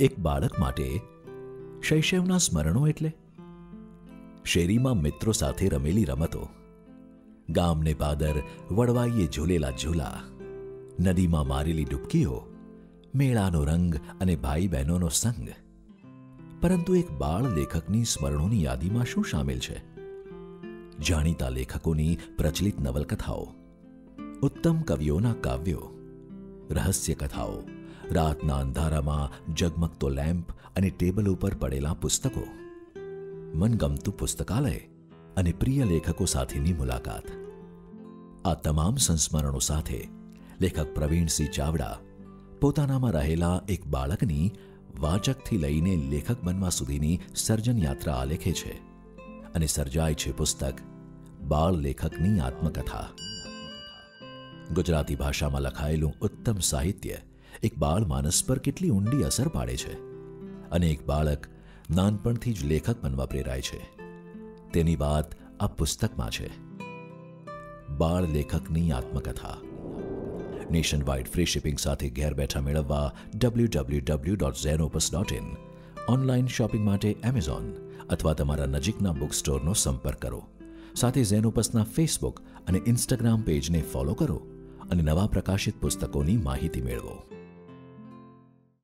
એક બાળક માટે શૈશવના સ્મરણો એટલે શેરીમાં મિત્રો સાથે રમેલી રમતો, ગામને પાદર વડવાઈએ ઝૂલેલા ઝૂલા, નદીમાં મારેલી ડૂબકીઓ, મેળાનો રંગ અને ભાઈ બહેનોનો સંગ. પરંતુ એક બાળ લેખકની સ્મરણોની યાદીમાં શું સામેલ છે? જાણીતા લેખકોની પ્રચલિત નવલકથાઓ, ઉત્તમ કવિઓના કાવ્યો, રહસ્ય કથાઓ, રાતના અંધારામાં ઝગમગતો લેમ્પ અને ટેબલ ઉપર પડેલા પુસ્તકો, મનગમતું પુસ્તકાલય અને પ્રિય લેખકો સાથેની મુલાકાત. આ તમામ સંસ્મરણો સાથે લેખક પ્રવીણસિંહ ચાવડા પોતાનામાં રહેલા એક બાળકની વાચકથી લઈને લેખક બનવા સુધીની સર્જન યાત્રા આલેખે છે અને સર્જાય છે પુસ્તક બાળ લેખકની આત્મકથા. ગુજરાતી ભાષામાં લખાયેલું ઉત્તમ સાહિત્ય એક બાળ માનસ પર કેટલી ઊંડી અસર પાડે છે અને એક બાળક નાનપણથી જ લેખક બનવા પ્રેરાય છે તેની વાત આ પુસ્તકમાં છે. બાળ લેખકની આત્મકથા નેશન વાઇડ ફ્રી શિપિંગ સાથે ઘેર બેઠા મેળવવા www.zenopus.in, ઓનલાઈન શોપિંગ માટે એમેઝોન અથવા તમારા નજીકના બુક સ્ટોરનો સંપર્ક કરો. સાથે ઝેનોપસના ફેસબુક અને ઇન્સ્ટાગ્રામ પેજને ફોલો કરો અને નવા પ્રકાશિત પુસ્તકોની માહિતી મેળવો.